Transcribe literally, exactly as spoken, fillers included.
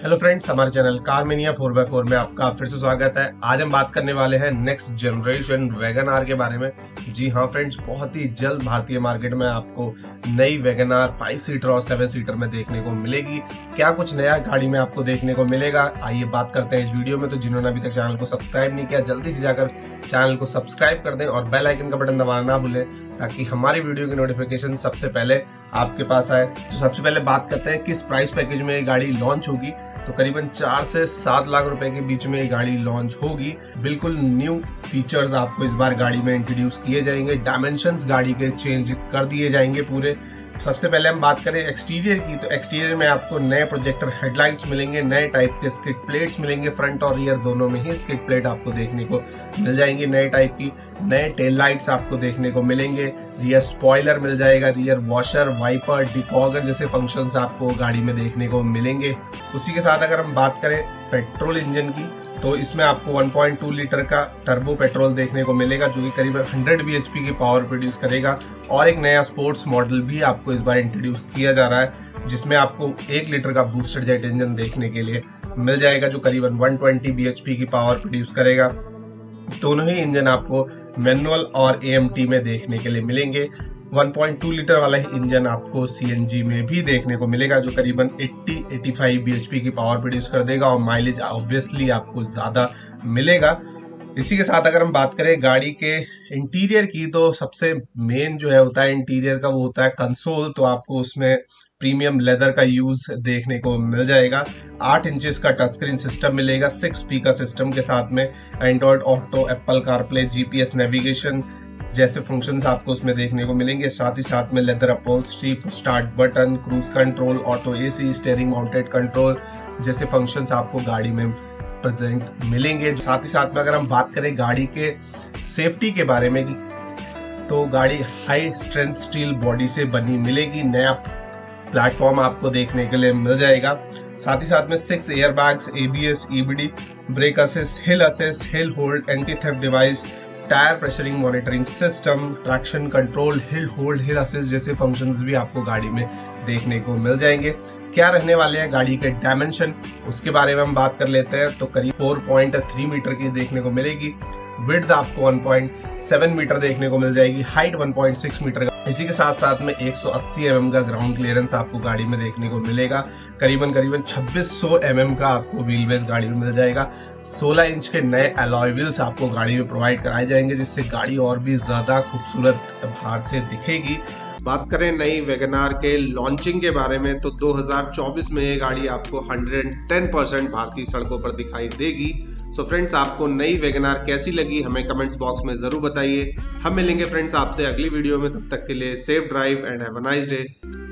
Hello friends, हमारे channel car mania four by four में आपका फिर से स्वागत है। आज हम बात करने वाले हैं नेक्स्ट जनरेशन वैगन आर के बारे में। जी हाँ फ्रेंड्स, बहुत ही जल्द भारतीय मार्केट में आपको नई वैगन आर फाइव सीटर और सेवन सीटर में देखने को मिलेगी। क्या कुछ नया गाड़ी में आपको देखने को मिलेगा, आइए बात करते हैं इस वीडियो में। तो जिन्होंने अभी तक चैनल को सब्सक्राइब नहीं किया, जल्दी से जाकर चैनल को सब्सक्राइब कर दें और बेल आइकन का बटन दबाना ना भूलें, ताकि हमारी वीडियो की नोटिफिकेशन सबसे पहले आपके पास आए। तो सबसे पहले बात करते हैं किस प्राइस पैकेज में ये गाड़ी लॉन्च होगी। तो करीबन चार से सात लाख रुपए के बीच में ये गाड़ी लॉन्च होगी। बिल्कुल न्यू फीचर्स आपको इस बार गाड़ी में इंट्रोड्यूस किए जाएंगे। डायमेंशंस गाड़ी के चेंज कर दिए जाएंगे पूरे। सबसे पहले हम बात करें एक्सटीरियर की, तो एक्सटीरियर में आपको नए प्रोजेक्टर हेडलाइट्स मिलेंगे, नए टाइप के स्किड प्लेट्स मिलेंगे। फ्रंट और रियर दोनों में ही स्किड प्लेट आपको देखने को मिल जाएंगी नए टाइप की। नए टेल लाइट्स आपको देखने को मिलेंगे। रियर स्पॉइलर मिल जाएगा, रियर वॉशर, वाइपर, डिफॉगर जैसे फंक्शंस आपको गाड़ी में देखने को मिलेंगे। उसी के साथ अगर हम बात करें पेट्रोल इंजन की, तो इसमें आपको वन पॉइंट टू लीटर का टर्बो पेट्रोल देखने को मिलेगा, जो कि करीबन हंड्रेड बीएचपी की पावर प्रोड्यूस करेगा। और एक नया स्पोर्ट्स मॉडल भी आपको इस बार इंट्रोड्यूस किया जा रहा है, जिसमें आपको एक लीटर का बूस्टर जेट इंजन देखने के लिए मिल जाएगा, जो करीबन वन ट्वेंटी बीएचपी की पावर प्रोड्यूस करेगा। दोनों ही इंजन आपको मैनुअल और एएमटी में देखने के लिए मिलेंगे। वन पॉइंट टू लीटर वाला ही इंजन आपको सीएनजी में भी देखने को मिलेगा, जो करीबन अस्सी पचासी बीएचपी की पावर प्रोड्यूस कर देगा और माइलेज ऑब्वियसली आपको ज्यादा मिलेगा। इसी के साथ अगर हम बात करें गाड़ी के इंटीरियर की, तो सबसे मेन जो है होता है इंटीरियर का, वो होता है कंसोल। तो आपको उसमें प्रीमियम लेदर का यूज देखने को मिल जाएगा। आठ इंचेस का टच स्क्रीन सिस्टम मिलेगा, सिक्स स्पीकर सिस्टम के साथ में Android auto, Apple CarPlay, GPS navigation जैसे फंक्शंस आपको उसमें देखने को मिलेंगे। साथ ही साथ में leather upholstery, start button, cruise control, auto AC, steering mounted control जैसे फंक्शंस आपको गाड़ी में प्रेजेंट मिलेंगे। साथ ही साथ में अगर हम बात करें गाड़ी के सेफ्टी के बारे में, तो गाड़ी हाई स्ट्रेंथ स्टील बॉडी से बनी मिलेगी। नया प्लेटफॉर्म आपको देखने के लिए मिल जाएगा। साथ ही साथ में six air bags, ABS, EBD, brake assist, hill assist, hill hold, anti theft device, tyre pressuring monitoring system, traction control, hill hold, hill assist जैसे फंक्शंस भी आपको गाड़ी में देखने को मिल जाएंगे। क्या रहने वाले हैं गाड़ी के डायमेंशन, उसके बारे में हम बात कर लेते हैं। तो करीब फोर पॉइंट थ्री मीटर की देखने को मिलेगी। विड्थ आपको वन पॉइंट सेवन मीटर देखने को मिल जाएगी। Height one point six metre का। इसी के साथ साथ में एक सौ अस्सी एम एम का ग्राउंड क्लियरेंस आपको गाड़ी में देखने को मिलेगा। करीबन करीबन छब्बीस सौ एम एम का आपको व्हील बेस गाड़ी में मिल जाएगा। सोलह इंच के नए अलॉय व्हील्स आपको गाड़ी में प्रोवाइड कराए जाएंगे, जिससे गाड़ी और भी ज्यादा खूबसूरत बाहर से दिखेगी। बात करें नई वैगन आर के लॉन्चिंग के बारे में, तो दो हज़ार चौबीस में ये गाड़ी आपको वन हंड्रेड टेन परसेंट भारतीय सड़कों पर दिखाई देगी। सो फ्रेंड्स, आपको नई वैगन आर कैसी लगी हमें कमेंट्स बॉक्स में जरूर बताइए। हम मिलेंगे फ्रेंड्स आपसे अगली वीडियो में, तब तक के लिए safe drive and have a nice day.